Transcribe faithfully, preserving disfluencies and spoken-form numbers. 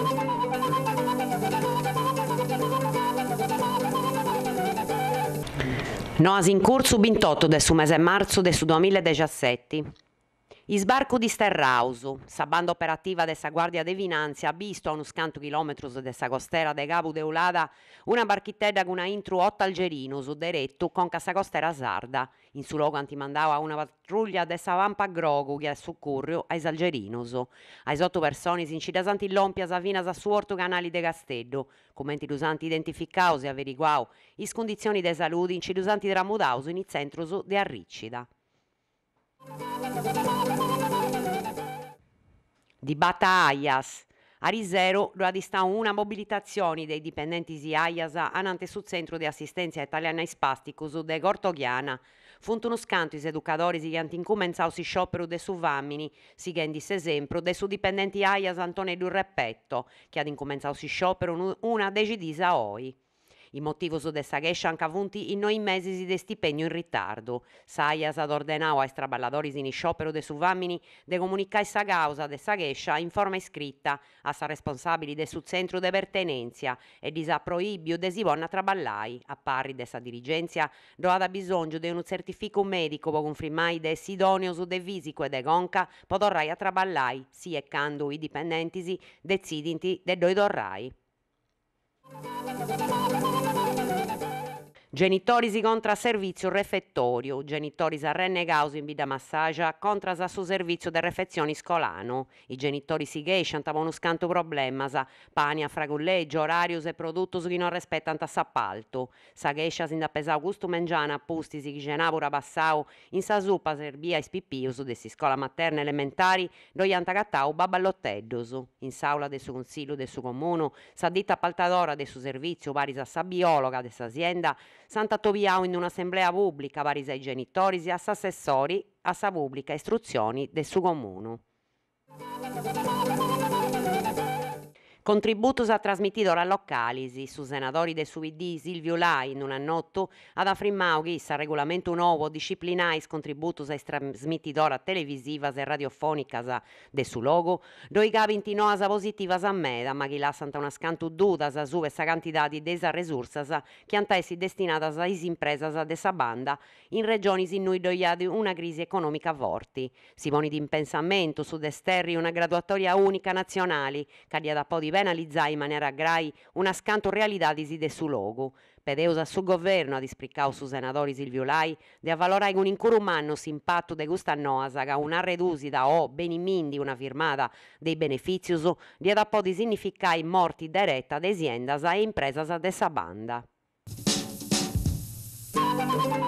Noas in corso ventotto del su mese marzo del su duemiladiciassette. Isbarco di Sterrausu, sa banda operativa della Guardia de Finanza ha visto a uno scanto chilometros della costera de Cabu de Ulada una barchitedda con una intru otto algerinus diretto con casa costera sarda. In su logo antimandava una pattuglia de sa vampa grogu che è su currio ai algerinus. Ai otto persone incidasanti lompias a vinas a su orto canali de Castello, commenti usanti identificaus e averiguau is condizioni de salute incidusanti tramudaus in i centrus de Arriccida. Di battaglie. A Risero sta una mobilitazione dei dipendenti di AIAS anante sul centro di assistenza italiana ai spasticus de Gortoghiana. Funt uno scanto is educatori che hanno incominciato si sciopero de su Vammini, seguendo esempio de su dipendenti AIAS Antonio Durrepetto, che ha incominciato si sciopero una decidisa oi. I motivi su dessa gescia hanno avuti in noi mesi di stipendio in ritardo. S'aias ad ordenau ai traballadores in sciopero de su Vammini de comunicare sa causa dessa gescia in forma iscritta a sa responsabili de su centro de pertenenza e di sa proibio de si vonna traballai. A pari dessa dirigenza do ha bisogno de un certificato medico per confermare de sidoneo su de fisico e de conca podorrai a traballai, si e quando i dipendenti decidinti de doi dorrai. Genitori si contra servizio refettorio, genitori si arrennegaus in vita massagia contra sa su servizio de refezioni scolano. I genitori si gesciant a uno scanto problemas, pani a fragulleggio, orarius e produttus che non rispettant s'appalto. Sa gescia sin da pesau gustu mengiana appusti si genavura passau in sa suppa serbia e spippius de si scola materna elementari doi ant agattau baballotteddos. In s'aula de su consiglio de su comunu, sa ditta appaltadora de su servizio paris a sa biologa de s'azienda Santa Toviau in un'assemblea pubblica paris ai genitori e a s'assessori a sa pubblica istruzioni del su comunu. Contributos a trasmitidora localis. Su senatori del su P D Silvio Lai in un annotto ad affirmau che sa regolamento nuovo disciplinais contributos a trasmitidora televisivas e radiofonicas del su logo, doi gavint noas positivas a meda, ma chi lassant una scantu dudas su sa cantidadi de sa resursas che ant essi destinadas a is impresas de sa banda in regioni in cui doiadi una crisi economica forti. Si ponit in pensamento su desterri una graduatoria unica nazionali, che dia da po' di penalizzare in maniera grai una scanto realidadisi de su logo. Pedeus a su governo ad ispriccau su senatori Silvio Lai de avvalorare un incuru manno s'impatto de custa noas ca una redusida o benimindi una firmata dei benefizius dia da po' di significare morti diretta de aziendas e impresas de sa banda.